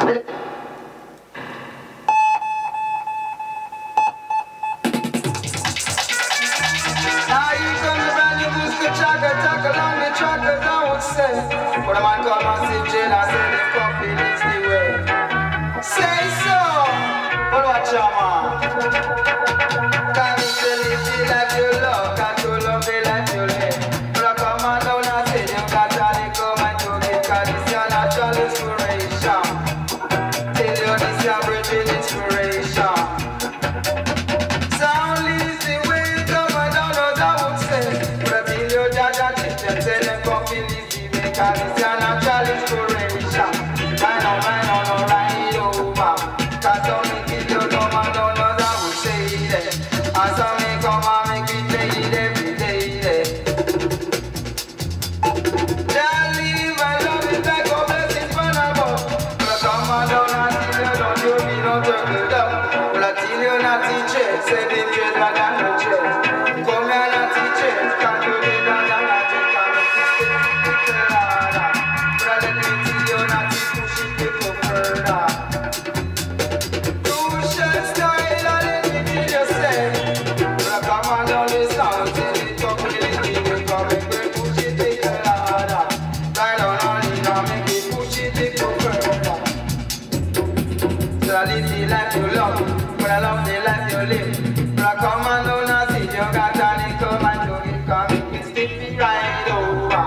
Now you come to brand new booster tracker, talk along the trackers, I would say. But a man called Massive Jail, I said the coffee is the way. Say so, but watch your man. Can't you tell me feel like you love, can't you love me like you live. But I come on down and say you got to come and to get, cause this your natural inspiration. Tell you this your bridging inspiration. Sound is the way you come and down, I would say. But I feel you Jaja teach them, say them coffee is the way, cause this your natural inspiration. Right on, no, right over. Cause some me kill you come and down, I would say that. And some me come and make it play it every day. Just live and love it like a blessing from above. But I come and down and tell you don't you be no turtle dove. But I tell you not teach it, say the trade rather than no trade. Come here and teach it, can't do it rather than not it. Can't make it stay harder. But let me tell you not to push it people further. You should style and let me feel yourself. But I come and down this song, till it come with it, we come make it push it people harder. Right on it, now make it push it people further. So I live the life you love, but I love the life you live. But I come and down and see you got an income and to it, come make it stick me right over.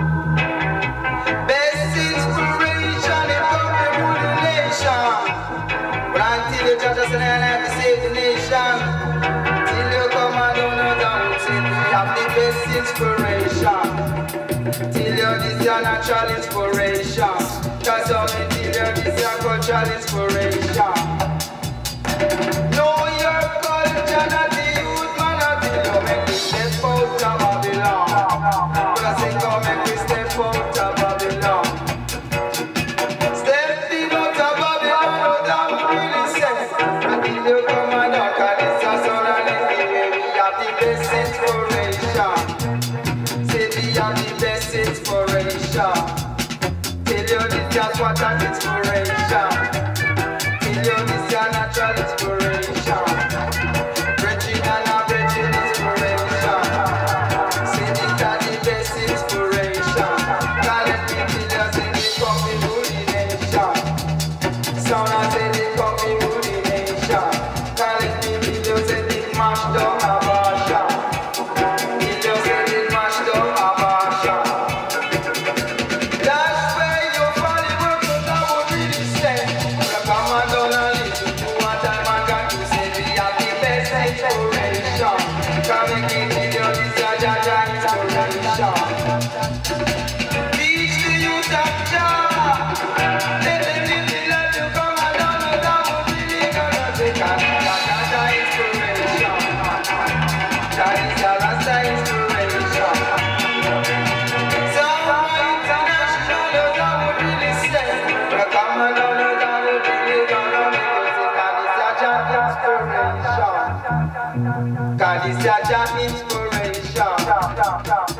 Best inspiration, it come from modulation. But until you judge us and I like to save the nation, till you come and down and down, till we have the best inspiration. Till you this your natural inspiration. Cause how me till you this your cultural inspiration. Know your culture, not the youth, man, until you make me step out of Babylon. But I say come make me step out of Babylon. Stepping out of Babylon, without really sense. Until you come and down, cause this your sound and it's the way we have the best inspiration. Say we have the best inspiration. Tell you this just what an inspiration. Tell you this your natural inspiration. Bridging and a bridging inspiration. Say this are the best inspiration. Can't let me tell you say they come me to the nation. Sound I say they come me to the nation. Can't let me tell you say they mash down abortion. Tell you say they mash down abortion. That's where you fall in work, but I would really say. But I come and down and listen to what time I got to say. We have the best inspiration. Come and give me your this your Jaja inspiration. Teach the youth of Jah. Let them live the life you come and down, but I would really gonna say. Cause your Jaja inspiration. Jah is your Rasta inspiration. So international, I would really say. But I come and down, I would really gonna make you say. Cause it's your Jah inspiration. Cause it's your Jah inspiration.